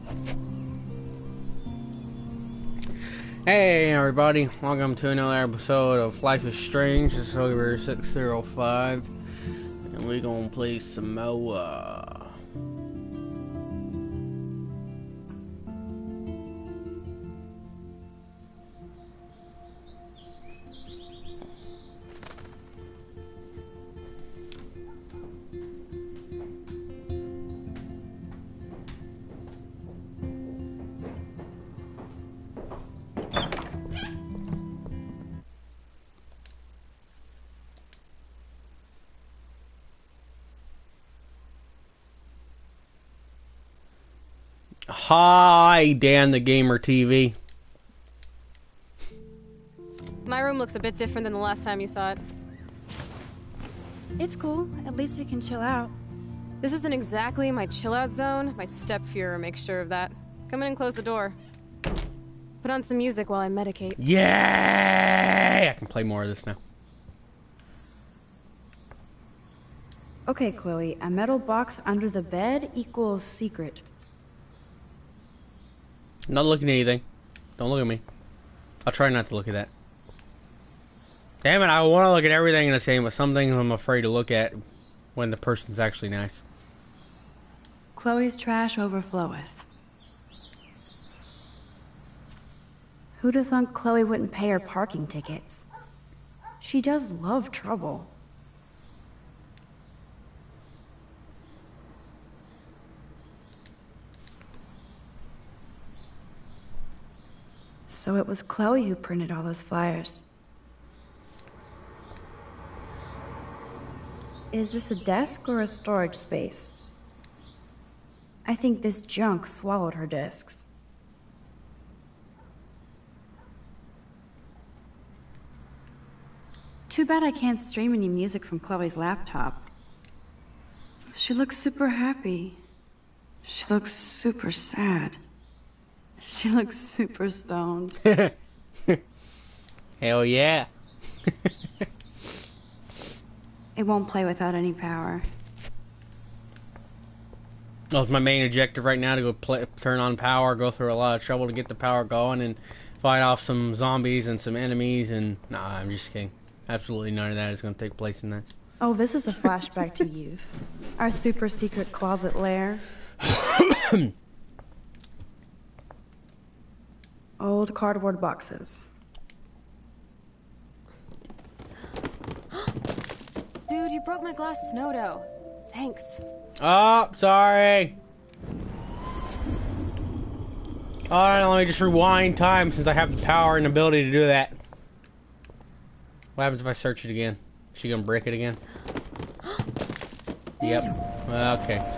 Hey everybody, welcome to another episode of Life is Strange. This is over 605, and we're gonna play Samoa. Hi, Dan the Gamer TV. My room looks a bit different than the last time you saw it. It's cool. At least we can chill out. This isn't exactly my chill-out zone. My step-fuhrer makes sure of that. Come in and close the door. Put on some music while I medicate. Yay! I can play more of this now. Okay, Chloe. A metal box under the bed equals secret. Not looking at anything. Don't look at me. I'll try not to look at that. Damn it, I want to look at everything the same, but some things I'm afraid to look at when the person's actually nice. Chloe's trash overfloweth. Who'd have thunk Chloe wouldn't pay her parking tickets? She does love trouble. So it was Chloe who printed all those flyers. Is this a desk or a storage space? I think this junk swallowed her discs. Too bad I can't stream any music from Chloe's laptop. She looks super happy. She looks super sad. She looks super stoned. Hell yeah. It won't play without any power. That's my main objective right now, to go turn on power, go through a lot of trouble to get the power going, and fight off some zombies and some enemies, and... Nah, I'm just kidding. Absolutely none of that is going to take place in that. Oh, this is a flashback to youth. Our super secret closet lair. Old cardboard boxes. Dude, you broke my glass snow dough. Thanks. Oh, sorry. Alright, let me just rewind time since I have the power and ability to do that. What happens if I search it again? Is she gonna break it again? Yep. Okay.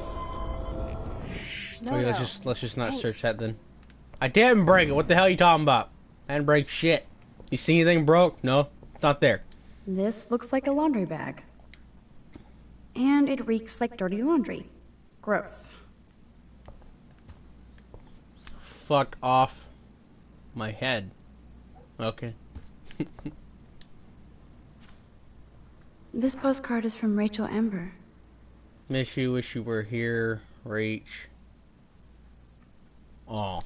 Okay, let's just not search that then. I didn't break it. What the hell are you talking about? I didn't break shit. You see anything broke? No, it's not there. This looks like a laundry bag. And it reeks like dirty laundry. Gross. Fuck off my head. Okay. This postcard is from Rachel Ember. Miss you, wish you were here, Rach. Aw.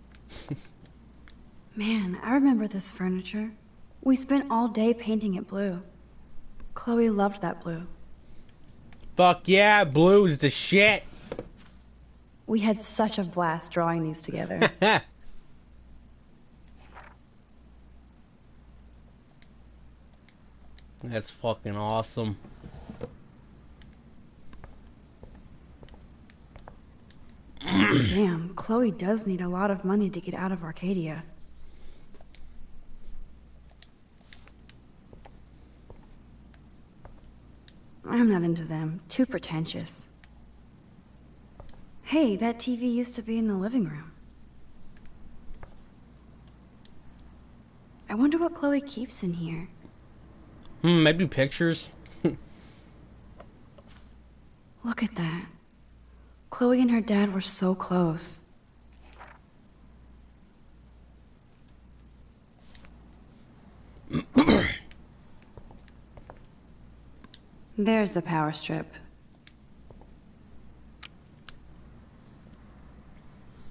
Man, I remember this furniture. We spent all day painting it blue. Chloe loved that blue. Fuck yeah, blue's the shit. We had such a blast drawing these together. That's fucking awesome. Damn, Chloe does need a lot of money to get out of Arcadia. I'm not into them. Too pretentious. Hey, that TV used to be in the living room. I wonder what Chloe keeps in here. Maybe pictures. Look at that. Chloe and her dad were so close. There's the power strip.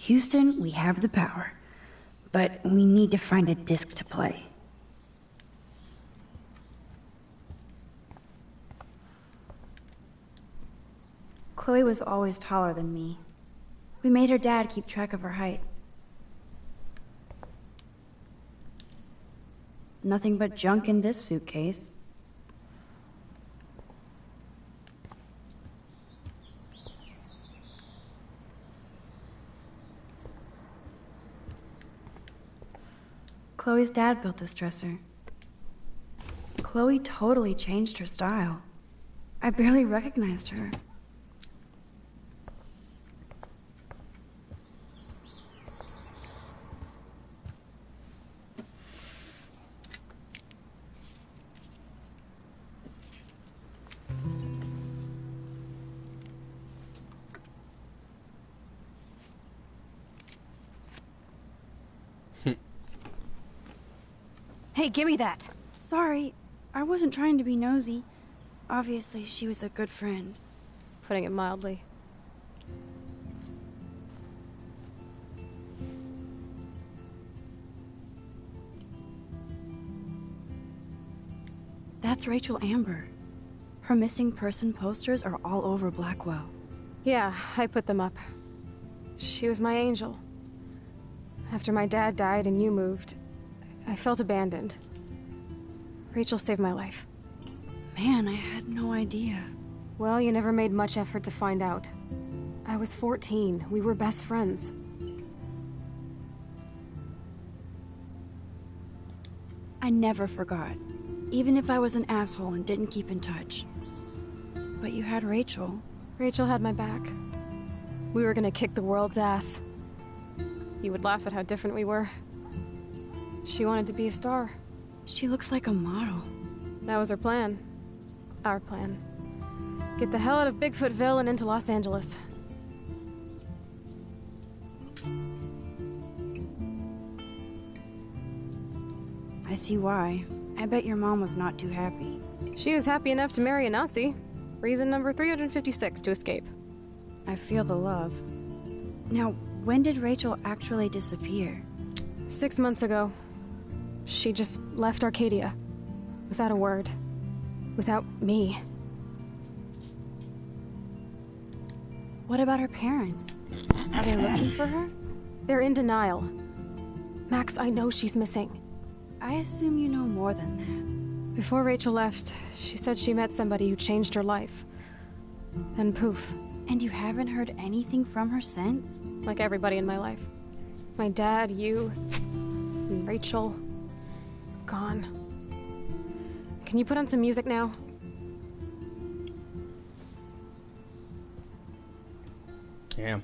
Houston, we have the power. But we need to find a disc to play. Chloe was always taller than me. We made her dad keep track of her height. Nothing but junk in this suitcase. Chloe's dad built this dresser. Chloe totally changed her style. I barely recognized her. Hey, give me that! Sorry, I wasn't trying to be nosy. Obviously, she was a good friend. It's putting it mildly. That's Rachel Amber. Her missing person posters are all over Blackwell. Yeah, I put them up. She was my angel. After my dad died and you moved, I felt abandoned. Rachel saved my life. Man, I had no idea. Well, you never made much effort to find out. I was 14. We were best friends. I never forgot. Even if I was an asshole and didn't keep in touch. But you had Rachel. Rachel had my back. We were gonna kick the world's ass. You would laugh at how different we were. She wanted to be a star. She looks like a model. That was her plan. Our plan. Get the hell out of Bigfootville and into Los Angeles. I see why. I bet your mom was not too happy. She was happy enough to marry a Nazi. Reason number 356 to escape. I feel the love. Now, when did Rachel actually disappear? 6 months ago. She just left Arcadia. Without a word. Without me. What about her parents? Are they looking for her? They're in denial. Max, I know she's missing. I assume you know more than that. Before Rachel left, she said she met somebody who changed her life. Then poof. And you haven't heard anything from her since? Like everybody in my life. My dad, you, and Rachel. Gone. Can you put on some music now? Damn.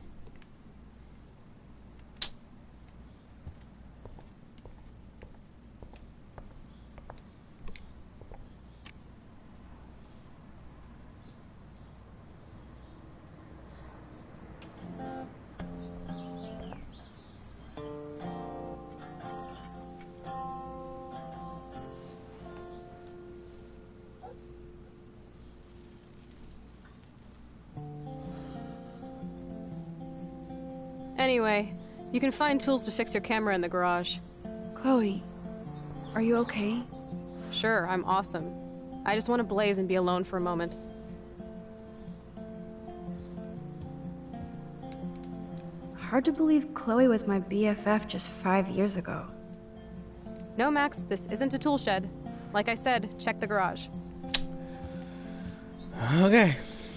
Anyway, you can find tools to fix your camera in the garage. Chloe, are you okay? Sure, I'm awesome. I just want to blaze and be alone for a moment. Hard to believe Chloe was my BFF just 5 years ago. No, Max, this isn't a tool shed. Like I said, check the garage. Okay.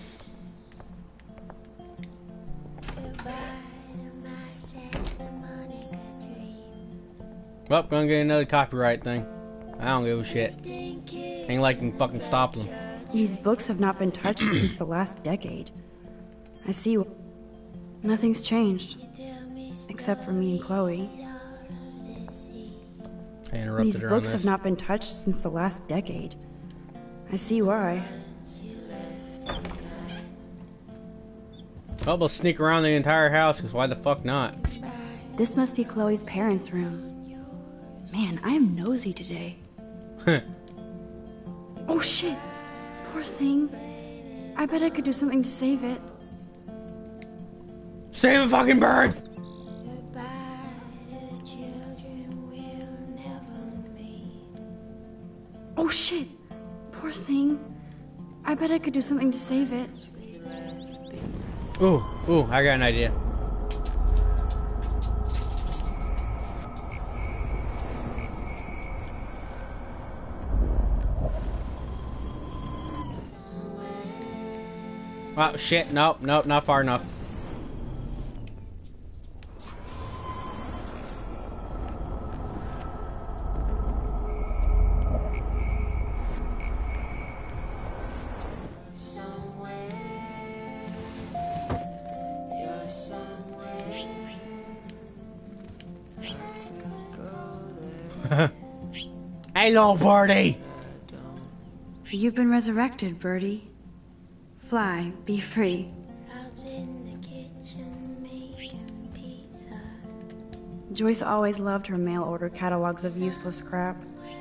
Well, gonna get another copyright thing. I don't give a shit. Ain't like can fucking stop them. These books have not been touched since the last decade. I see. Nothing's changed. Except for me and Chloe. I interrupted These her on books have this. not been touched since the last decade. I see why. Well, we'll sneak around the entire house, because why the fuck not? This must be Chloe's parents' room. Man, I am nosy today. Oh shit! Poor thing. I bet I could do something to save it. Save a fucking bird! Oh shit! Poor thing. I bet I could do something to save it. Ooh, I got an idea. Oh shit, nope, not far enough. Hello, Birdie! You've been resurrected, Birdie. Fly, be free. Joyce always loved her mail-order catalogs of useless crap.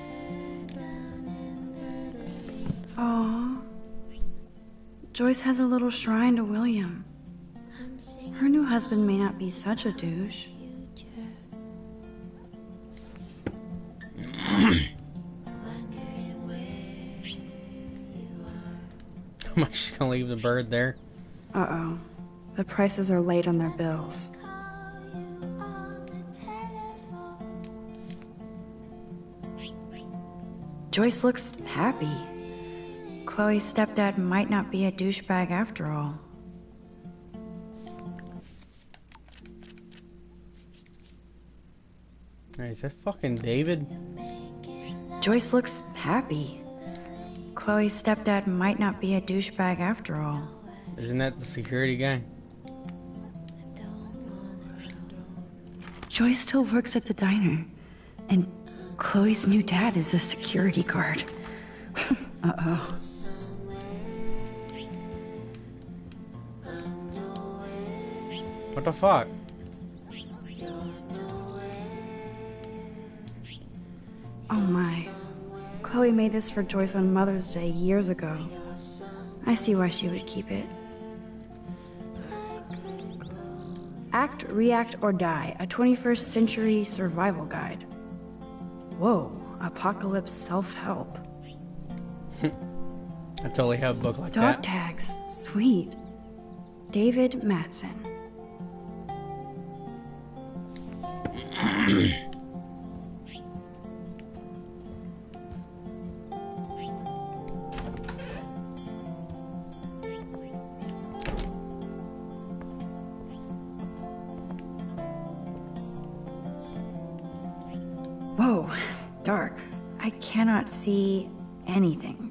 Aww. Joyce has a little shrine to William. Her new husband may not be such a douche. Am I just gonna leave the bird there? Uh-oh. The prices are late on their bills. Joyce looks happy. Chloe's stepdad might not be a douchebag after all. Hey, is that fucking David? Joyce looks happy. Chloe's stepdad might not be a douchebag after all. Isn't that the security guy? Joyce still works at the diner, and Chloe's new dad is a security guard. Uh-oh. What the fuck? Oh my. Chloe made this for Joyce on Mother's Day years ago. I see why she would keep it. Act, React, or Die, a 21st century survival guide. Whoa, apocalypse self-help. I totally have a book like Dog that. tags, sweet. David Matson. Whoa, dark. I cannot see anything.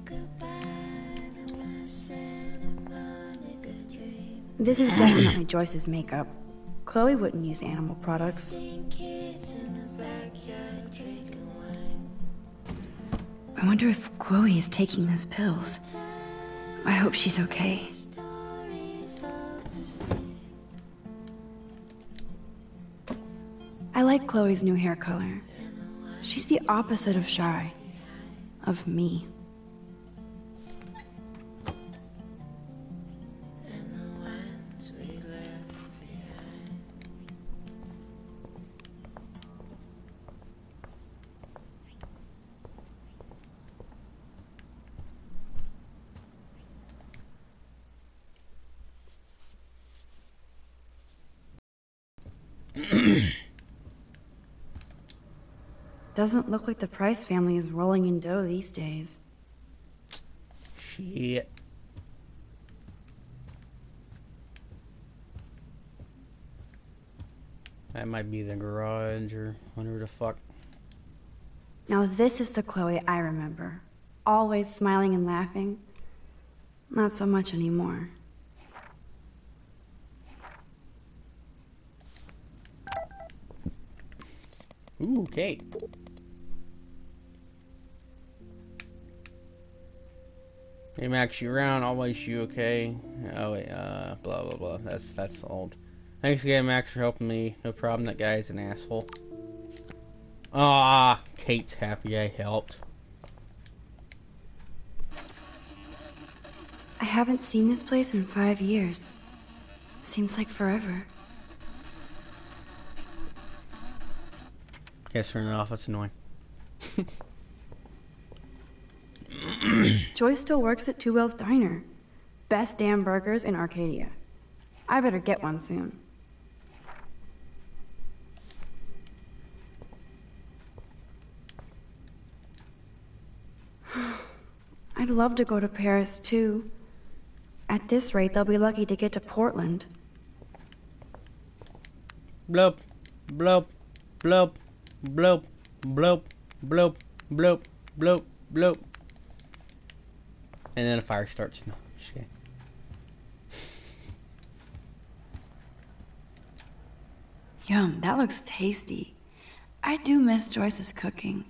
This is definitely Joyce's makeup. Chloe wouldn't use animal products. I wonder if Chloe is taking those pills. I hope she's okay. I like Chloe's new hair color. She's the opposite of shy. Of me. Doesn't look like the Price family is rolling in dough these days. Shit. That might be the garage or whatever the fuck. Now this is the Chloe I remember. Always smiling and laughing. Not so much anymore. Ooh, Kate. Hey Max, you around? Always you okay? Oh wait, blah blah blah. That's old. Thanks again, Max, for helping me. No problem. That guy's an asshole. Ah, Kate's happy I helped. I haven't seen this place in 5 years. Seems like forever. Yes, turn it off. That's annoying. Joyce still works at Two Whales Diner. Best damn burgers in Arcadia. I better get one soon. I'd love to go to Paris, too. At this rate, they'll be lucky to get to Portland. Bloop, bloop, bloop, bloop, bloop, bloop, bloop, bloop, bloop. And then a fire starts. No, just kidding. Yum, that looks tasty. I do miss Joyce's cooking.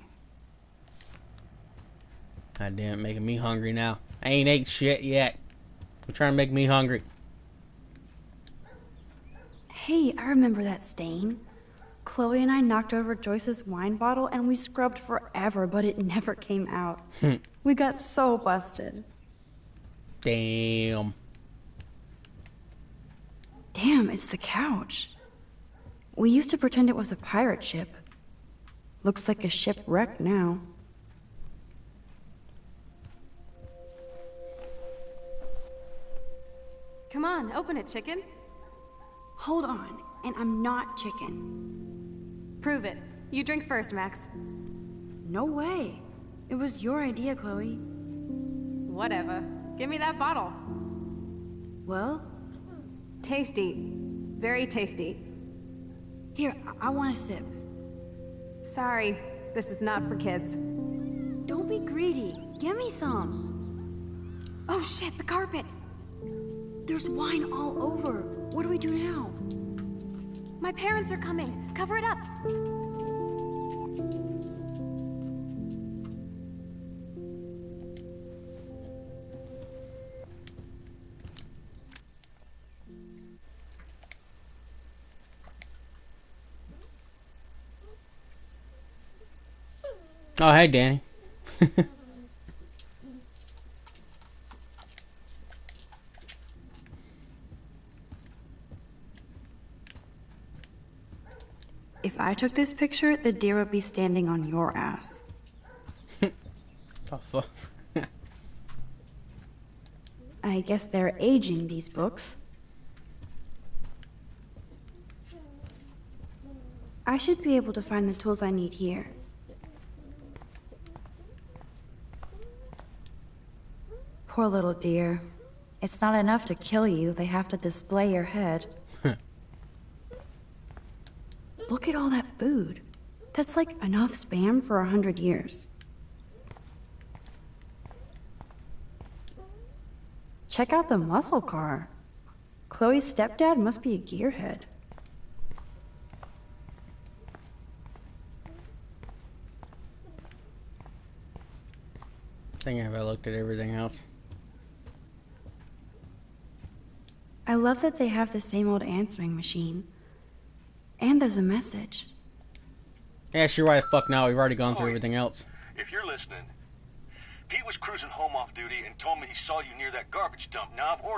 God damn it, making me hungry now. I ain't ate shit yet. You're trying to make me hungry. Hey, I remember that stain. Chloe and I knocked over Joyce's wine bottle and we scrubbed forever, but it never came out. We got so busted. Damn. Damn, it's the couch. We used to pretend it was a pirate ship. Looks like a shipwreck now. Come on, open it, chicken. Hold on, and I'm not chicken. Prove it. You drink first, Max. No way. It was your idea, Chloe. Whatever. Give me that bottle. Well? Tasty. Very tasty. Here, I want a sip. Sorry, this is not for kids. Don't be greedy. Give me some. Oh shit, the carpet! There's wine all over. What do we do now? My parents are coming. Cover it up. Oh, hey, Danny. If I took this picture, the deer would be standing on your ass. The fuck? I guess they're aging these books. I should be able to find the tools I need here. Poor little deer. It's not enough to kill you, they have to display your head. Look at all that food. That's like enough spam for 100 years. Check out the muscle car. Chloe's stepdad must be a gearhead. I think I looked at everything else. I love that they have the same old answering machine. And there's a message. Yeah, sure, why the fuck now? We've already gone through everything else. If you're listening, Pete was cruising home off duty and told me he saw you near that garbage dump. Now I've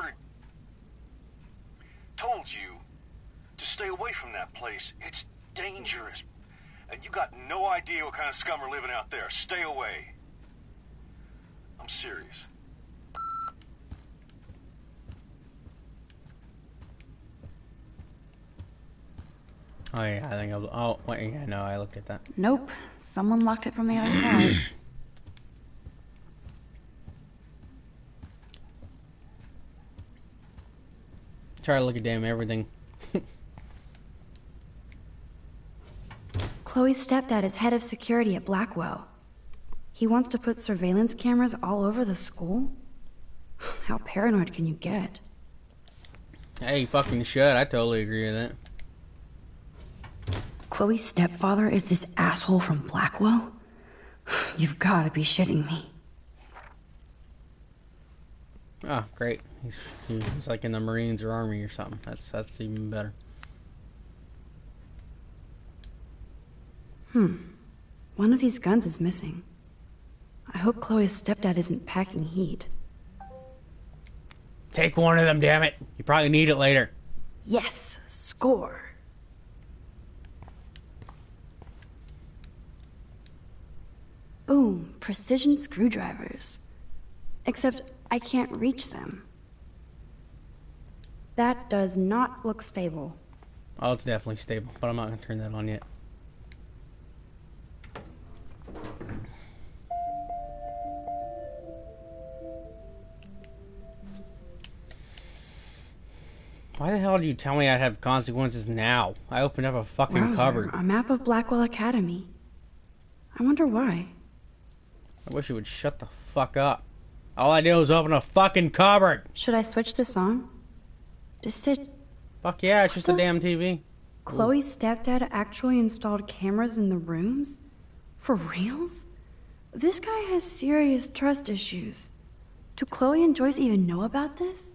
told you to stay away from that place. It's dangerous. And you got no idea what kind of scum are living out there. Stay away. I'm serious. Oh yeah, I think oh wait, yeah, no, I looked at that. Nope. Someone locked it from the other side. Try to look at damn everything. Chloe's stepdad is head of security at Blackwell. He wants to put surveillance cameras all over the school? How paranoid can you get? Hey, you fucking should. I totally agree with that. Chloe's stepfather is this asshole from Blackwell? You've got to be shitting me. Oh, great. He's like in the Marines or Army or something. That's even better. One of these guns is missing. I hope Chloe's stepdad isn't packing heat. Take one of them, damn it. You probably need it later. Yes, score. Boom, precision screwdrivers. Except I can't reach them. That does not look stable. Oh, it's definitely stable, but I'm not gonna turn that on yet. Why the hell did you tell me I'd have consequences now? I opened up a fucking Wowzer, cupboard. a map of Blackwell Academy. I wonder why. I wish you would shut the fuck up. All I did was open a fucking cupboard. Should I switch this on? Does it... Fuck yeah, it's just a damn TV. Chloe's stepdad actually installed cameras in the rooms? For reals? This guy has serious trust issues. Do Chloe and Joyce even know about this?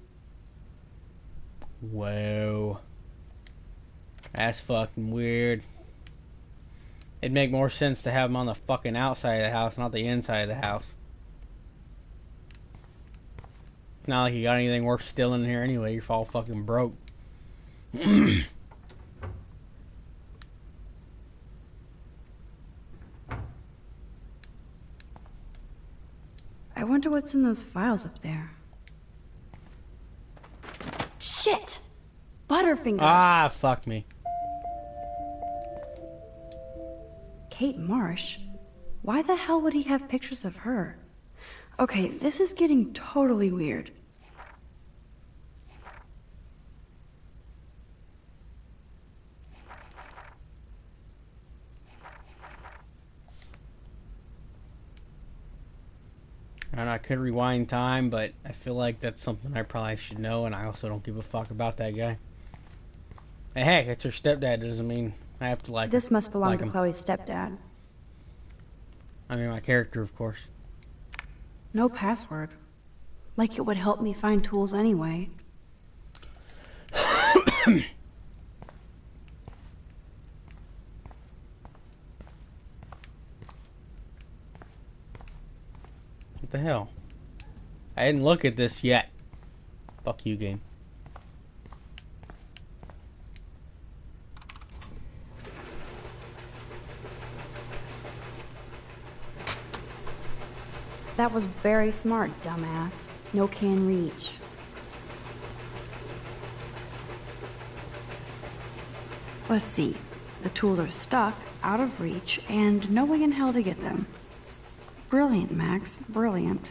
Whoa. That's fucking weird. It'd make more sense to have them on the fucking outside of the house, not the inside of the house. Not like you got anything worth stealing in here anyway, you're all fucking broke. I wonder what's in those files up there. Shit! Butterfingers! Ah, fuck me. Kate Marsh? Why the hell would he have pictures of her? Okay, this is getting totally weird. And I could rewind time, but I feel like that's something I probably should know, and I also don't give a fuck about that guy. Hey, hey, it's her stepdad, doesn't mean I have to like This him. must belong Like to him. Chloe's stepdad. I mean, my character, of course. No password. Like it would help me find tools anyway. What the hell? I didn't look at this yet. Fuck you, game. That was very smart, dumbass. No can reach. Let's see. The tools are stuck, out of reach, and no way in hell to get them. Brilliant, Max. Brilliant.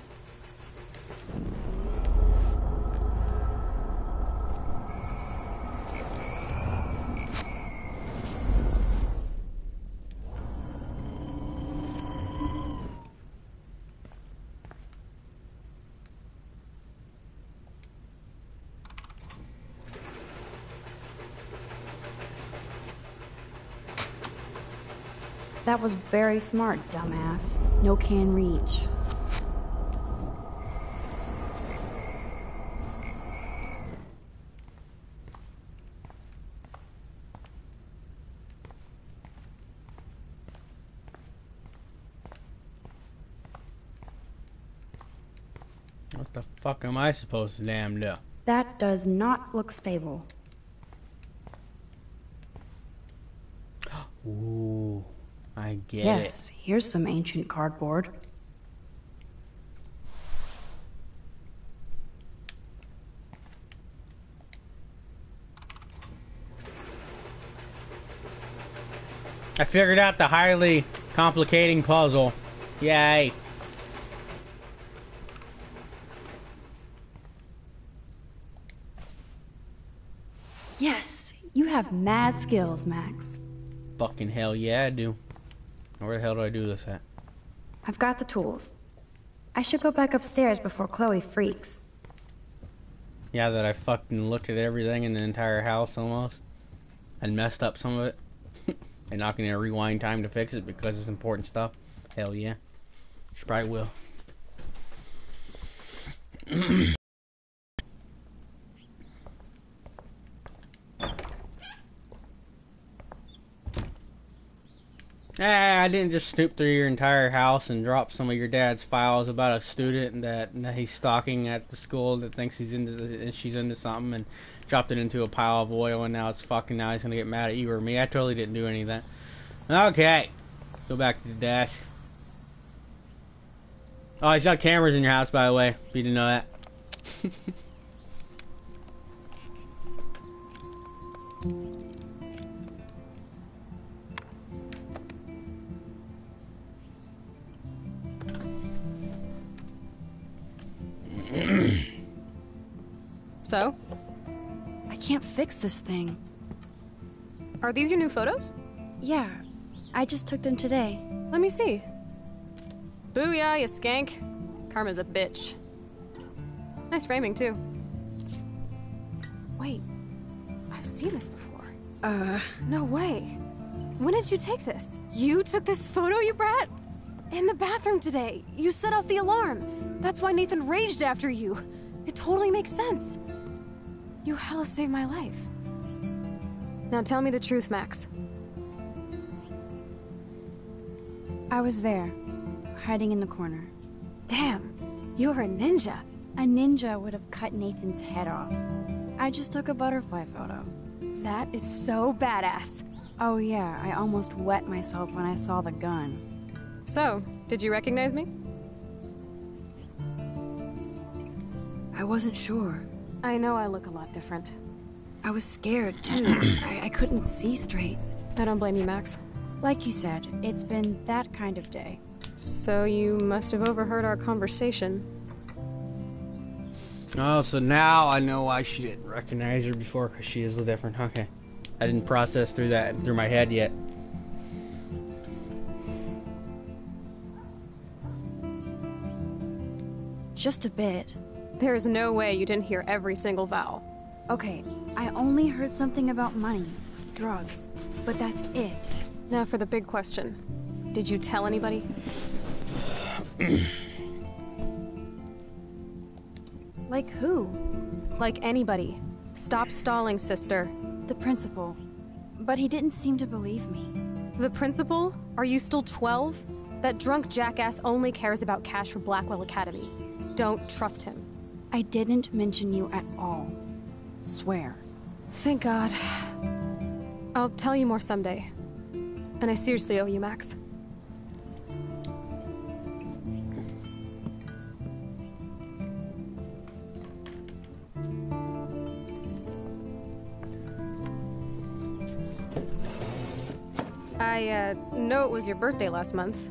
That was very smart, dumbass. No can reach. What the fuck am I supposed to damn do? That does not look stable. Ooh, I get Yes, here's some ancient cardboard. I figured out the highly complicating puzzle. Yay. Yes, you have mad skills, Max. Fucking hell yeah, I do. Where the hell do I do this at? I've got the tools. I should go back upstairs before Chloe freaks. Yeah, that I fucking looked at everything in the entire house almost. And messed up some of it. And not gonna rewind time to fix it because it's important stuff. Hell yeah. She probably will. I didn't just snoop through your entire house and drop some of your dad's files about a student that he's stalking at the school that thinks she's into something, and dropped it into a pile of oil, and now he's gonna get mad at you or me. I totally didn't do any of that. Okay, go back to the desk. Oh, he's got cameras in your house, by the way. If you didn't know that. So? I can't fix this thing. Are these your new photos? Yeah, I just took them today. Let me see. Booyah, you skank. Karma's a bitch. Nice framing, too. Wait, I've seen this before. No way. When did you take this? You took this photo, you brat? In the bathroom today. You set off the alarm. That's why Nathan raged after you. It totally makes sense. You hella saved my life. Now tell me the truth, Max. I was there, hiding in the corner. Damn, you're a ninja. A ninja would have cut Nathan's head off. I just took a butterfly photo. That is so badass. Oh yeah, I almost wet myself when I saw the gun. So, did you recognize me? I wasn't sure. I know I look a lot different. I was scared, too. I couldn't see straight. I don't blame you, Max. Like you said, it's been that kind of day. So you must have overheard our conversation. Oh, so now I know why she didn't recognize her before, because she is different. Okay. I didn't process through my head yet. Just a bit. There is no way you didn't hear every single vowel. Okay, I only heard something about money, drugs, but that's it. Now for the big question. Did you tell anybody? Like who? Like anybody. Stop stalling, sister. The principal. But he didn't seem to believe me. The principal? Are you still 12? That drunk jackass only cares about cash for Blackwell Academy. Don't trust him. I didn't mention you at all. Swear. Thank God. I'll tell you more someday. And I seriously owe you, Max. I know it was your birthday last month.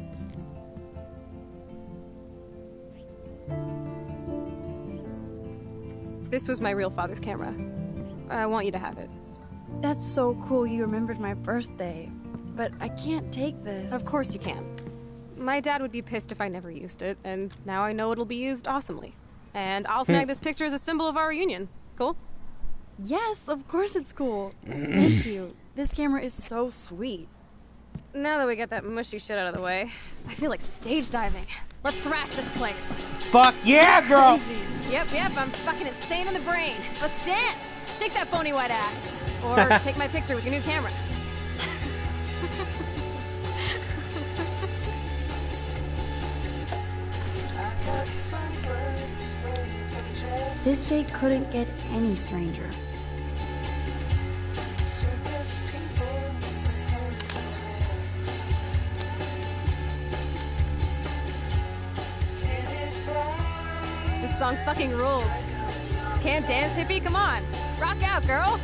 This was my real father's camera. I want you to have it. That's so cool you remembered my birthday. But I can't take this. Of course you can. My dad would be pissed if I never used it, and now I know it'll be used awesomely. And I'll snag this picture as a symbol of our reunion. Cool? Yes, of course it's cool. Thank you. This camera is so sweet. Now that we got that mushy shit out of the way, I feel like stage diving. Let's thrash this place. Fuck yeah, girl! Yep, I'm fucking insane in the brain. Let's dance! Shake that bony white ass. Or take my picture with your new camera. This date couldn't get any stranger. This song fucking rules. Can't dance, hippie? Come on. Rock out, girl.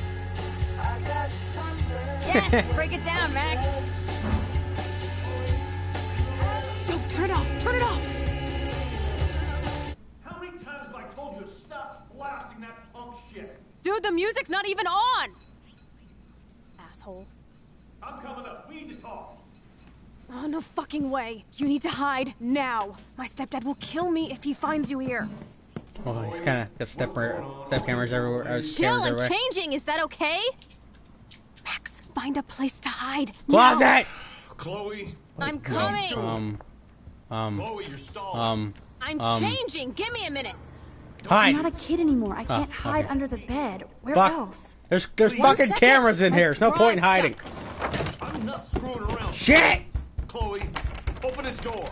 Yes! Break it down, Max. Yo, turn it off! Turn it off! How many times have I told you to stop blasting that punk shit? Dude, the music's not even on! Asshole. I'm coming up. We need to talk. Oh, no fucking way. You need to hide now. My stepdad will kill me if he finds you here. Oh, he's kind of got step cameras everywhere. Chill, I'm changing. Is that okay? Max, find a place to hide. Closet! Now. Chloe. I'm coming. Chloe, you're stalling. I'm changing. Give me a minute. Hide. I'm not a kid anymore. I can't hide under the bed. Where else? There's fucking cameras in here. There's no point in hiding. I'm not screwing around. Shit! Chloe, open this door.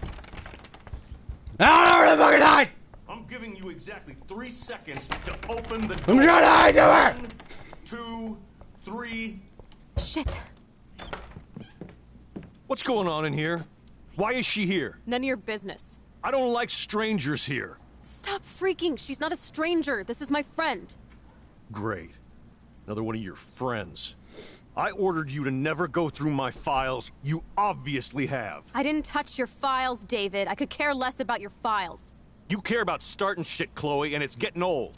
I don't know where the fucking hide! I'm giving you exactly 3 seconds to open the door. I'm trying to hide somewhere! 1, 2, 3. Shit. What's going on in here? Why is she here? None of your business. I don't like strangers here. Stop freaking. She's not a stranger. This is my friend. Great. Another one of your friends. I ordered you to never go through my files. You obviously have. I didn't touch your files, David. I could care less about your files. You care about starting shit, Chloe, and it's getting old.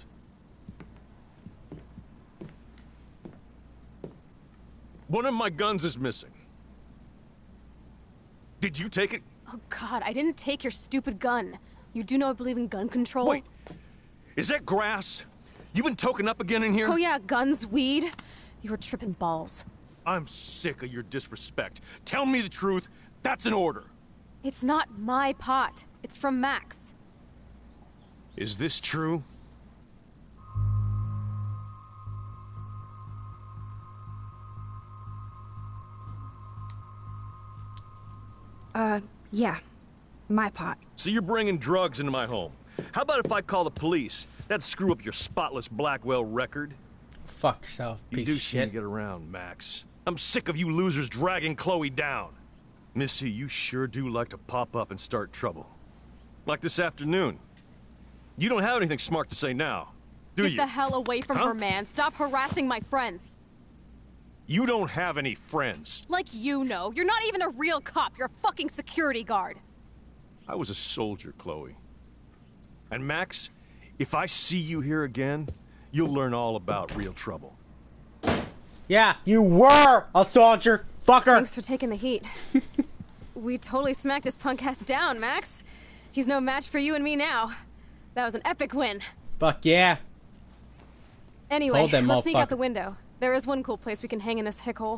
One of my guns is missing. Did you take it? Oh, God, I didn't take your stupid gun. You do know I believe in gun control? Wait, is that grass? You been token up again in here? Oh, yeah, guns, weed. You were tripping balls. I'm sick of your disrespect. Tell me the truth. That's an order. It's not my pot. It's from Max. Is this true? Yeah. My pot. So you're bringing drugs into my home. How about if I call the police? That'd screw up your spotless Blackwell record. Fuck yourself, You piece do of seem to shit. get around, Max. I'm sick of you losers dragging Chloe down. Missy, you sure do like to pop up and start trouble. Like this afternoon. You don't have anything smart to say now, do Get you? the hell away from Huh? her, man. Stop harassing my friends. You don't have any friends. Like you know. You're not even a real cop. You're a fucking security guard. I was a soldier, Chloe. And Max, if I see you here again, you'll learn all about real trouble. Yeah, you were a soldier, fucker. Thanks for taking the heat. We totally smacked his punk ass down, Max. He's no match for you and me now. That was an epic win. Fuck yeah. Anyway, Told them, let's sneak out motherfucker. the window. There is one cool place we can hang in this hickhole.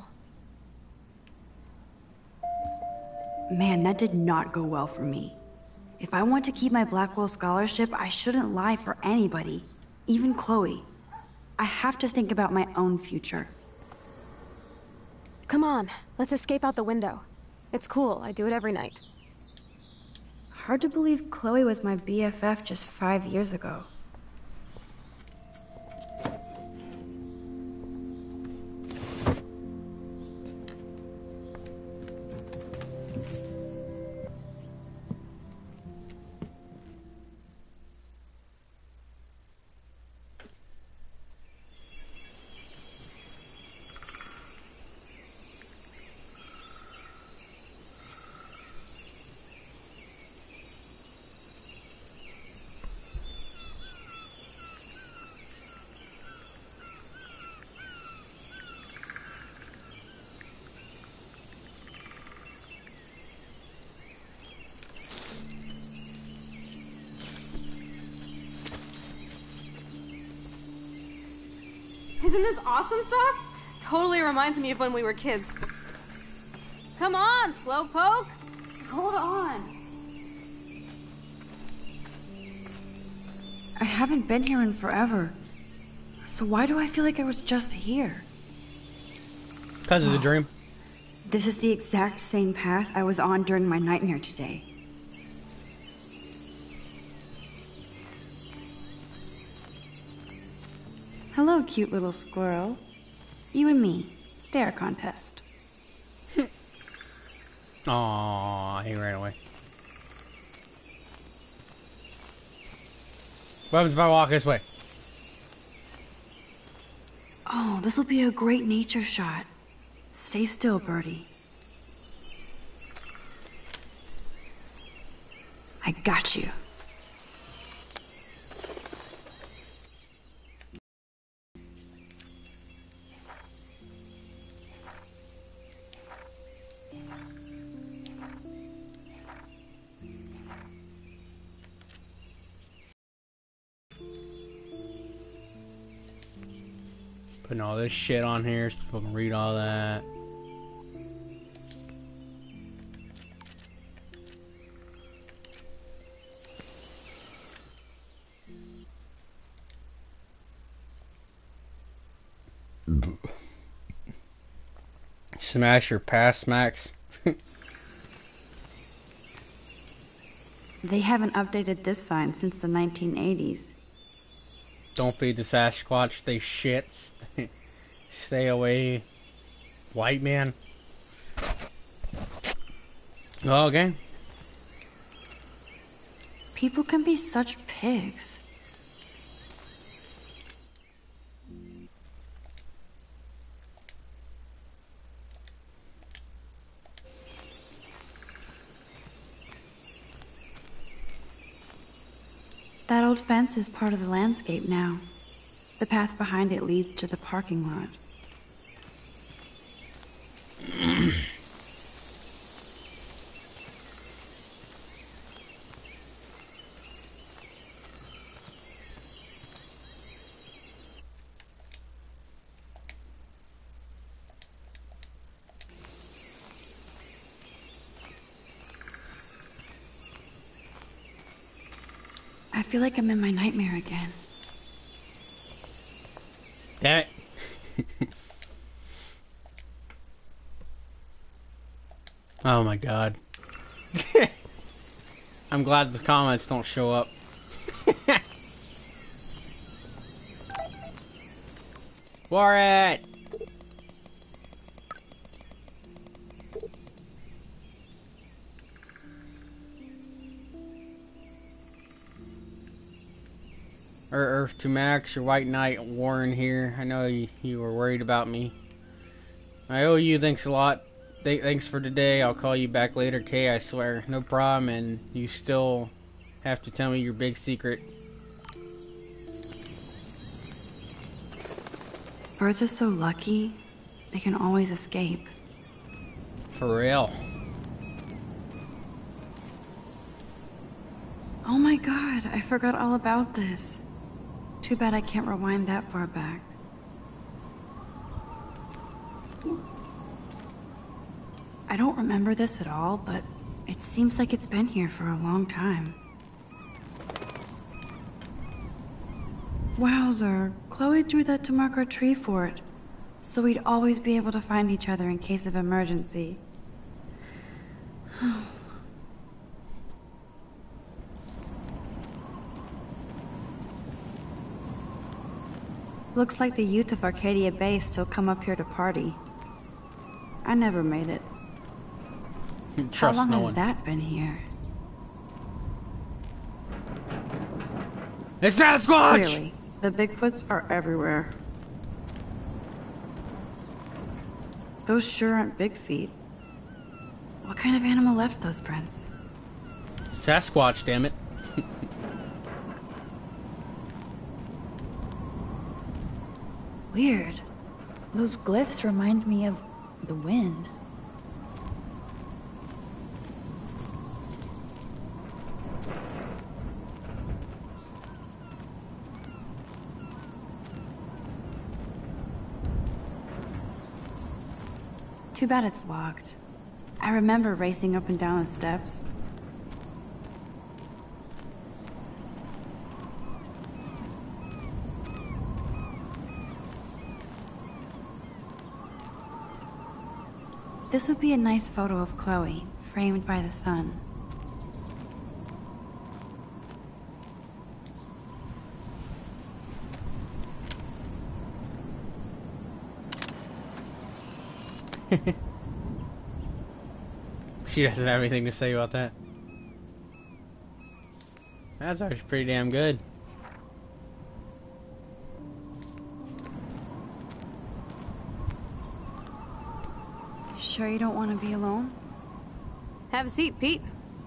Man, that did not go well for me. If I want to keep my Blackwell scholarship, I shouldn't lie for anybody, even Chloe. I have to think about my own future. Come on, let's escape out the window. It's cool, I do it every night. Hard to believe Chloe was my BFF just 5 years ago. Isn't this awesome sauce? Totally reminds me of when we were kids. Come on, Slowpoke! Hold on. I haven't been here in forever. So why do I feel like I was just here? Because of the dream. This is the exact same path I was on during my nightmare today. Hello, cute little squirrel. You and me. Stare contest. Aww, he ran away. What happens if I walk this way? Oh, this will be a great nature shot. Stay still, Birdie. I got you. Putting all this shit on here so people can read all that. Smash your pass, Max. They haven't updated this sign since the 1980s. Don't feed the Sasquatch, they shit. Stay away, white man. Okay, People can be such pigs. That old fence is part of the landscape now. The path behind it leads to the parking lot. I feel like I'm in my nightmare again. Damn it. Oh my god. I'm glad the comments don't show up. Warren! Earth to Max, your White Knight, Warren here. I know you were worried about me. I owe you, thanks a lot. Thanks for today. I'll call you back later, Kay, I swear. No problem, and you still have to tell me your big secret. Birds are so lucky, they can always escape. For real. Oh my god, I forgot all about this. Too bad I can't rewind that far back. I don't remember this at all, but it seems like it's been here for a long time. Wowzer, Chloe drew that to mark our tree fort, so we'd always be able to find each other in case of emergency. Looks like the youth of Arcadia Bay still come up here to party. I never made it. How long has that been here? It's Sasquatch! Clearly, the Bigfoots are everywhere. Those sure aren't big feet. What kind of animal left those prints? Sasquatch, damn it. Weird. Those glyphs remind me of the wind. Too bad it's locked. I remember racing up and down the steps. This would be a nice photo of Chloe, framed by the sun. She doesn't have anything to say about that. That's actually pretty damn good. Sure you don't want to be alone? Have a seat, Pete.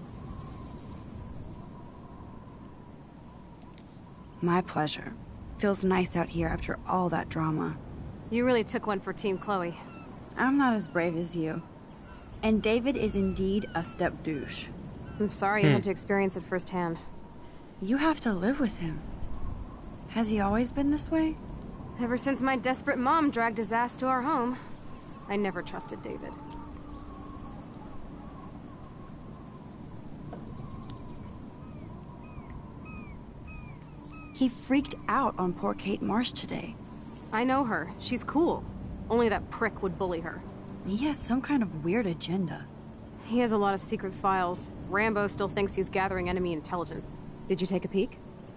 My pleasure. Feels nice out here after all that drama. You really took one for Team Chloe. I'm not as brave as you. And David is indeed a step douche. I'm sorry you had to experience it firsthand. You have to live with him. Has he always been this way? Ever since my desperate mom dragged his ass to our home, I never trusted David. He freaked out on poor Kate Marsh today. I know her. She's cool. Only that prick would bully her. He has some kind of weird agenda. He has a lot of secret files. Rambo still thinks he's gathering enemy intelligence. Did you take a peek?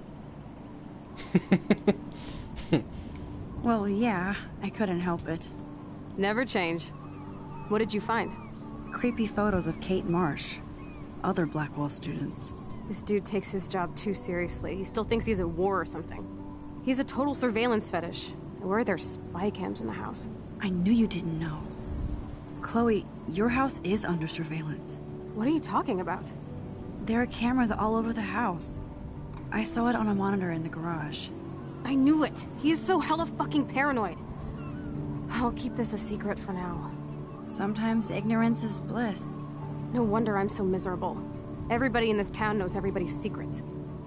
Well, yeah, I couldn't help it. Never change. What did you find? Creepy photos of Kate Marsh. Other Blackwell students. This dude takes his job too seriously. He still thinks he's at war or something. He's a total surveillance fetish. And where are there spy cams in the house? I knew you didn't know. Chloe, your house is under surveillance. What are you talking about? There are cameras all over the house. I saw it on a monitor in the garage. I knew it! He's so hella fucking paranoid. I'll keep this a secret for now. Sometimes ignorance is bliss. No wonder I'm so miserable. Everybody in this town knows everybody's secrets.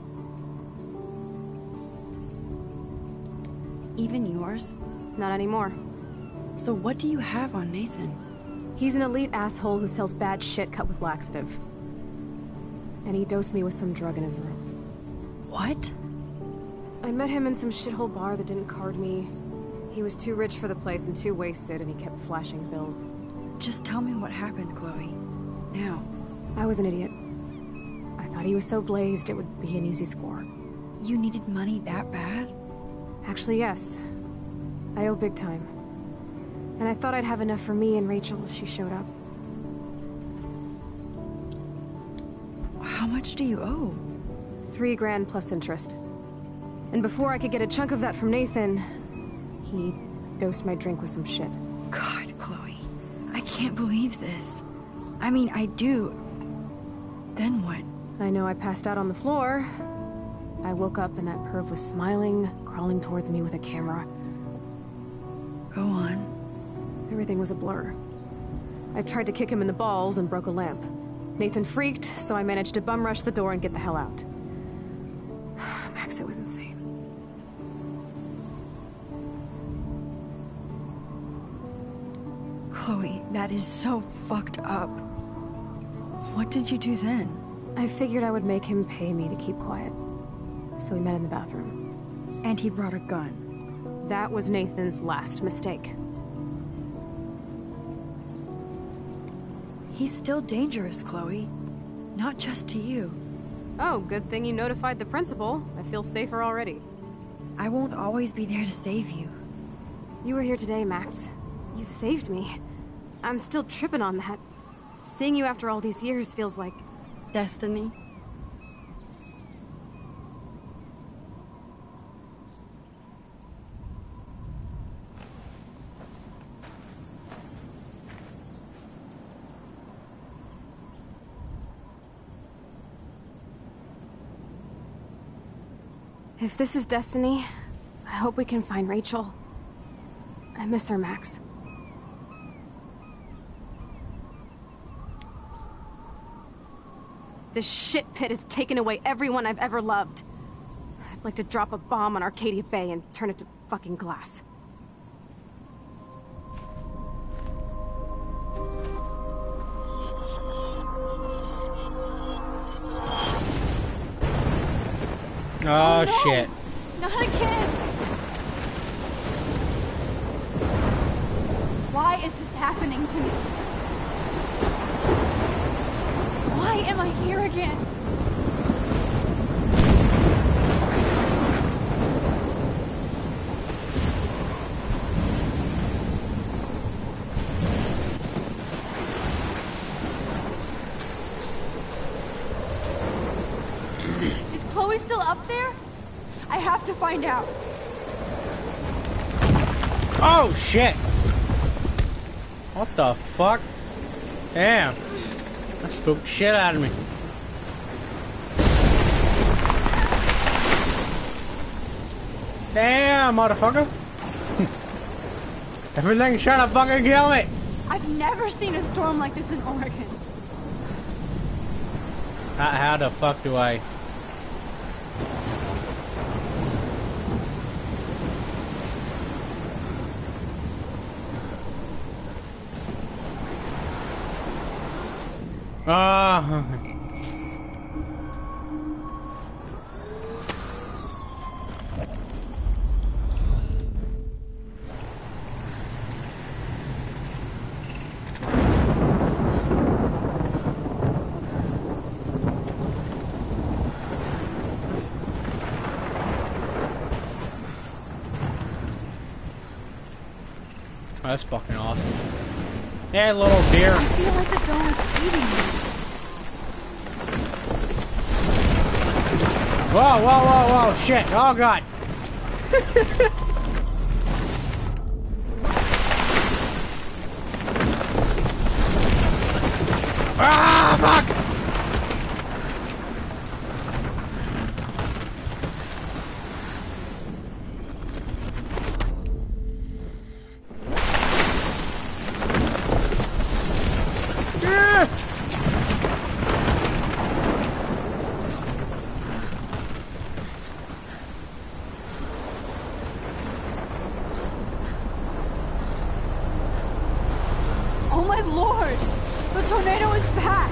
Even yours? Not anymore. So what do you have on Nathan? He's an elite asshole who sells bad shit cut with laxative. And he dosed me with some drug in his room. What? I met him in some shithole bar that didn't card me. He was too rich for the place and too wasted, and he kept flashing bills. Just tell me what happened, Chloe. Now. I was an idiot. I thought he was so blazed it would be an easy score. You needed money that bad? Actually, yes. I owe big time. And I thought I'd have enough for me and Rachel if she showed up. How much do you owe? $3 grand plus interest. And before I could get a chunk of that from Nathan, he dosed my drink with some shit. God, Chloe. I can't believe this. I mean, I do. Then what? I know I passed out on the floor. I woke up and that perv was smiling, crawling towards me with a camera. Go on. Everything was a blur. I tried to kick him in the balls and broke a lamp. Nathan freaked, so I managed to bum rush the door and get the hell out. Max, it was insane. Chloe, that is so fucked up. What did you do then? I figured I would make him pay me to keep quiet. So we met in the bathroom. And he brought a gun. That was Nathan's last mistake. He's still dangerous, Chloe. Not just to you. Oh, good thing you notified the principal. I feel safer already. I won't always be there to save you. You were here today, Max. You saved me. I'm still tripping on that. Seeing you after all these years feels like... Destiny. If this is destiny, I hope we can find Rachel. I miss her, Max. This shit pit has taken away everyone I've ever loved. I'd like to drop a bomb on Arcadia Bay and turn it to fucking glass. Oh, no! shit. Not again! Why is this happening to me? Why am I here again? Is Chloe still up there? I have to find out. Oh, shit. What the fuck? Damn. That spooked the shit out of me. Damn, motherfucker. Everything's trying to fucking kill me. I've never seen a storm like this in Oregon. How the fuck do I... Oh, that's fucking awesome. Hey, little deer. I feel like the dome is feeding me. Whoa, whoa, whoa, whoa, shit. Oh, God. Ah, fuck! Oh my lord! The tornado is back!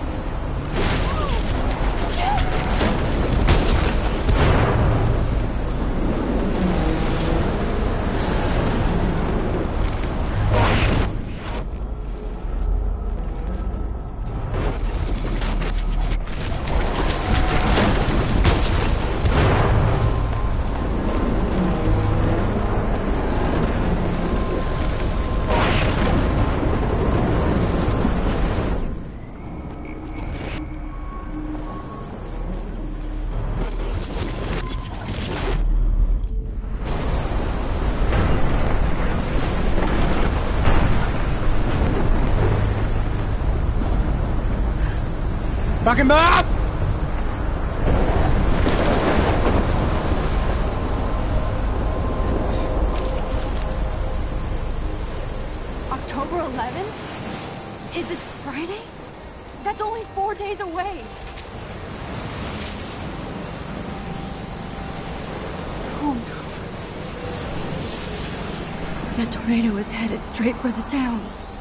Fuck him up! October 11th? Is this Friday? That's only 4 days away! Oh no. That tornado is headed straight for the town.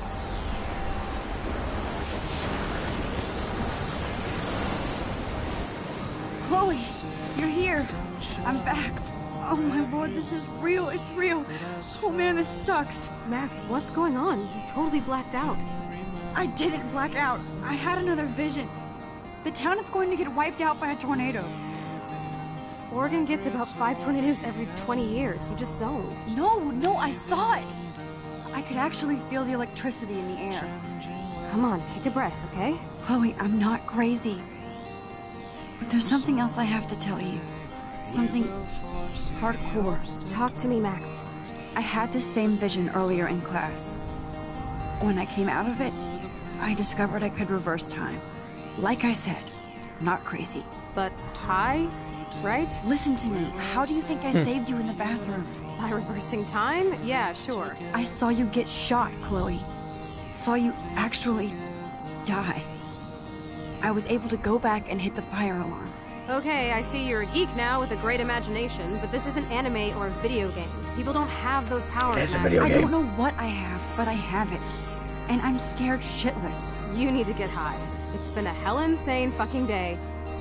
Chloe, you're here. I'm back. Oh my lord, this is real. It's real. Oh man, this sucks. Max, what's going on? You totally blacked out. I didn't black out. I had another vision. The town is going to get wiped out by a tornado. Oregon gets about 5 tornadoes every 20 years. You just zoned. No, I saw it. I could actually feel the electricity in the air. Come on, take a breath, okay? Chloe, I'm not crazy. But there's something else I have to tell you. Something hardcore. Talk to me, Max. I had this same vision earlier in class. When I came out of it, I discovered I could reverse time. Like I said, not crazy. But high, right? Listen to me. How do you think I saved you in the bathroom? By reversing time? Yeah, sure. I saw you get shot, Chloe. Saw you actually die. I was able to go back and hit the fire alarm. Okay, I see you're a geek now with a great imagination, but this isn't anime or a video game. People don't have those powers, It's a Max. video I game. don't know what I have, but I have it. And I'm scared shitless. You need to get high. It's been a hell insane fucking day.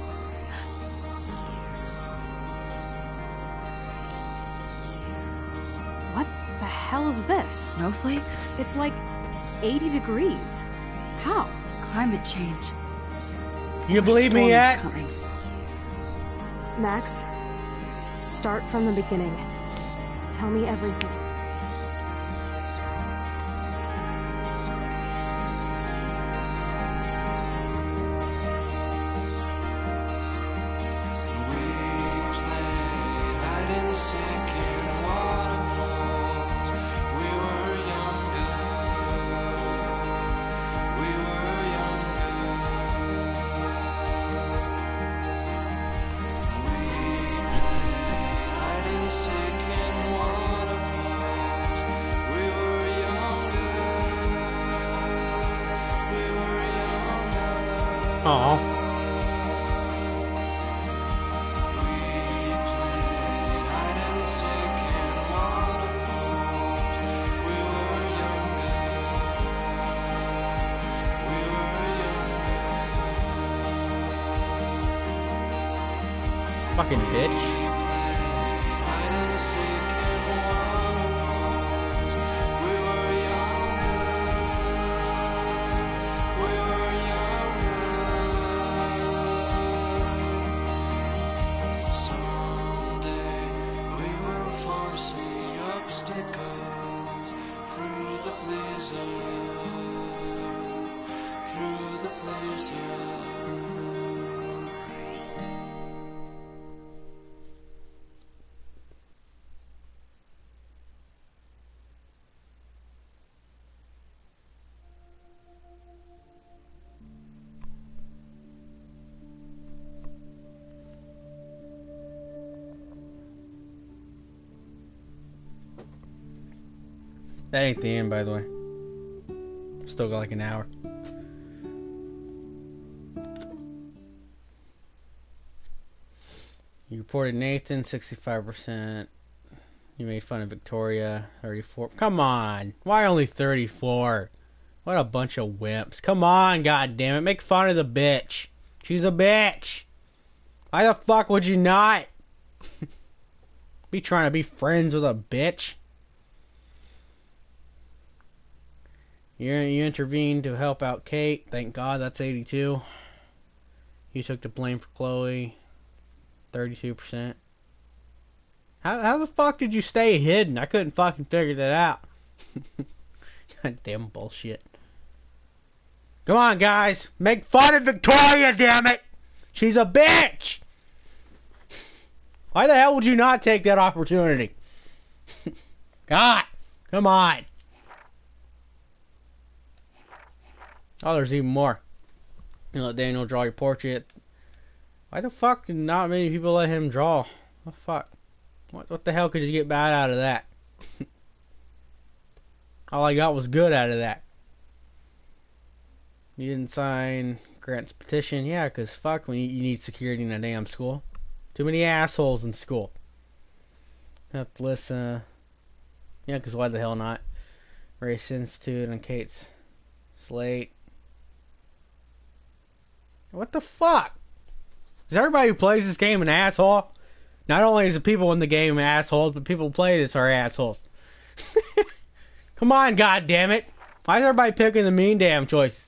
What the hell is this? Snowflakes? It's like 80 degrees. How? Climate change. You believe me Storm is yet? coming. Max, start from the beginning. Tell me everything. Aw. Fucking bitch. That ain't the end, by the way. Still got like an hour. You reported Nathan, 65%. You made fun of Victoria, 34. Come on. Why only 34? What a bunch of wimps. Come on, goddammit. Make fun of the bitch. She's a bitch. Why the fuck would you not? Be trying to be friends with a bitch. You intervened to help out Kate. Thank God, that's 82. You took the blame for Chloe. 32%. How the fuck did you stay hidden? I couldn't fucking figure that out. Goddamn bullshit. Come on, guys. Make fun of Victoria, damn it. She's a bitch. Why the hell would you not take that opportunity? God, come on. Oh, there's even more. You let Daniel draw your portrait. Why the fuck did not many people let him draw? What the fuck? What the hell could you get bad out of that? All I got was good out of that. You didn't sign Grant's petition. Yeah, because fuck, when you need security in a damn school. Too many assholes in school. Have to listen. Yeah, because why the hell not? Race Institute on Kate's slate. What the fuck? Is everybody who plays this game an asshole? Not only is the people in the game assholes, but people who play this are assholes. Come on, goddammit. Why is everybody picking the mean damn choices?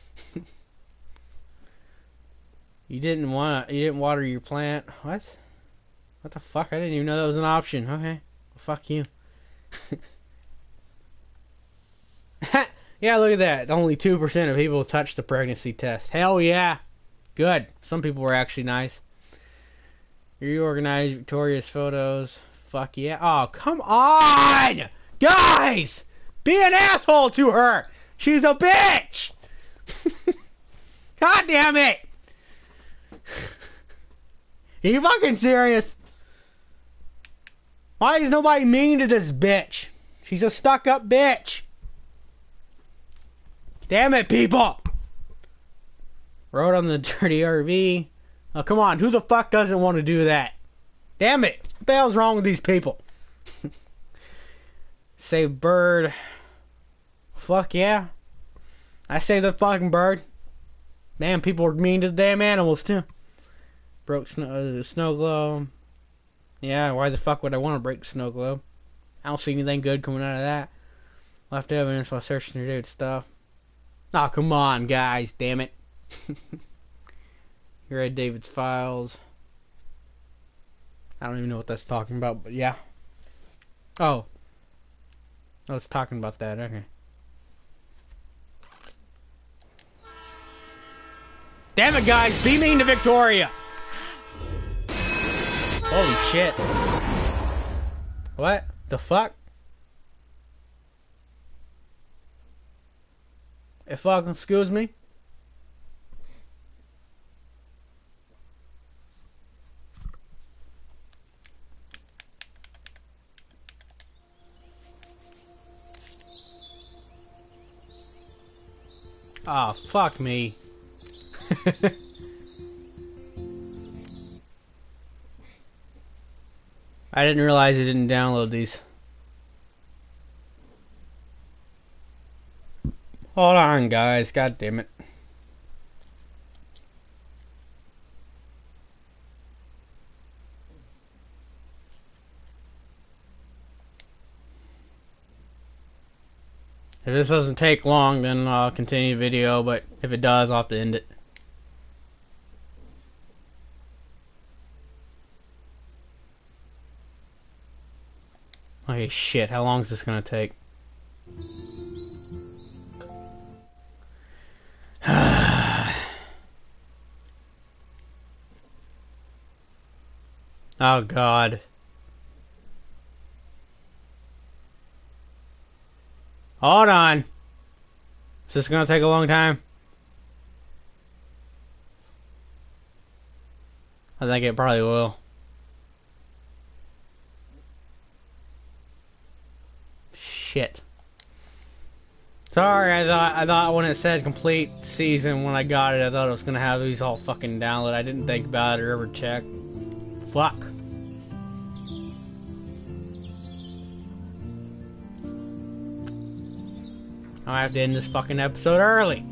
You didn't water your plant. What? What the fuck? I didn't even know that was an option. Okay. Well, fuck you. Yeah, look at that. Only 2% of people touched the pregnancy test. Hell yeah. Good. Some people were actually nice. You reorganized Victoria's photos. Fuck yeah. Oh, come on! Guys! Be an asshole to her! She's a bitch! God damn it! Are you fucking serious? Why is nobody mean to this bitch? She's a stuck-up bitch. Damn it, people! Rode on the dirty RV. Oh, come on. Who the fuck doesn't want to do that? Damn it. What the hell's wrong with these people? Save bird. Fuck yeah. I saved the fucking bird. Damn, people are mean to the damn animals, too. Broke snow globe. Yeah, why the fuck would I want to break the snow globe? I don't see anything good coming out of that. Left evidence while searching your dude's stuff. Oh, come on, guys. Damn it. You read David's files. I don't even know what that's talking about, but yeah. Oh. Oh, it's talking about that. Okay. Damn it, guys. Be mean to Victoria. Holy shit. What the fuck? If fucking excuse me? Oh, fuck me. I didn't realize I didn't download these. Hold on, guys. God damn it. If this doesn't take long, then I'll continue the video, but if it does, I'll have to end it. Okay, shit. How long is this gonna take? Oh, God. Hold on. Is this gonna take a long time? I think it probably will. Shit. Sorry, I thought when it said complete season when I got it, I thought it was gonna have these all fucking downloaded. I didn't think about it or ever check. Fuck. I have to end this fucking episode early.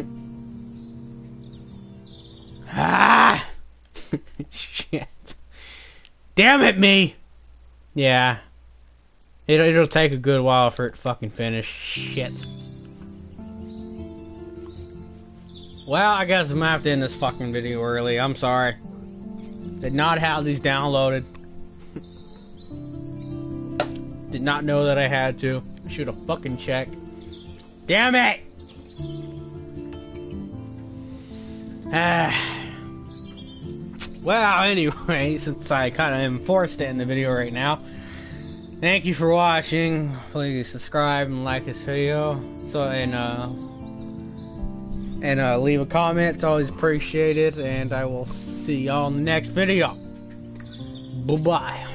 Ah! Shit. Damn it, me! Yeah. It'll take a good while for it to fucking finish. Shit. Well, I guess I'm gonna have to end this fucking video early. I'm sorry. Did not have these downloaded. Did not know that I had to. Should have fucking checked. Damn it! Well, anyway, since I kind of am forced to end the video right now, thank you for watching. Please subscribe and like this video. And leave a comment. It's always appreciated. And I will see y'all in the next video. Bye-bye.